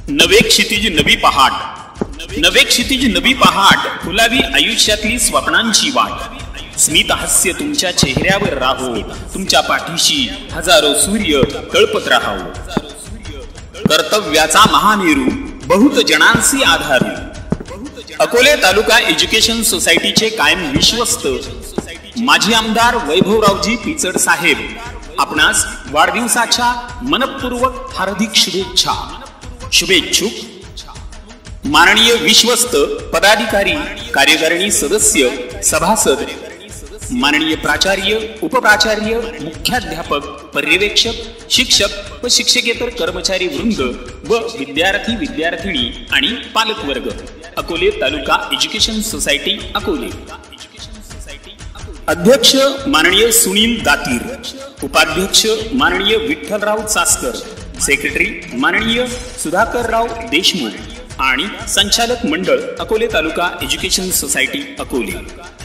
नवे क्षितिज नवी पहाट, नवे क्षितिज नवी पहाट, फुलावी आयुष्यातली स्वप्नांची वाट। स्मित हास्य तुमच्या चेहऱ्यावर राहो, तुमच्या पाठीशी हजारो सूर्य तळपत राहावो। कर्तव्याचा महामेरू बहुत जनांसी आधारू, अकोले तालुका एज्युकेशन सोसायटीचे कायम विश्वस्त माजी आमदार वैभवरावजी पिचड साहेब आपणास वाढदिवसाच्या मनपूर्वक हार्दिक शुभेच्छा। शुभेच्छुक माननीय विश्वस्त पदाधिकारी, कार्यकारिणी सदस्य, सभासद, माननीय प्राचार्य, उपप्राचार्य, मुख्याध्यापक, पर्यवेक्षक, शिक्षक व शिक्षकेतर कर्मचारी वृंद व विद्यार्थी विद्यार्थिनी आणि पालक वर्ग, अकोले तालुका एज्युकेशन सोसायटी अकोले। अध्यक्ष माननीय सुनील दातीर, उपाध्यक्ष माननीय विठ्ठलराव चासकर, सेक्रेटरी माननीय सुधाकरराव देशमुख आणि संचालक मंडळ अकोले तालुका एज्युकेशन सोसायटी अकोले।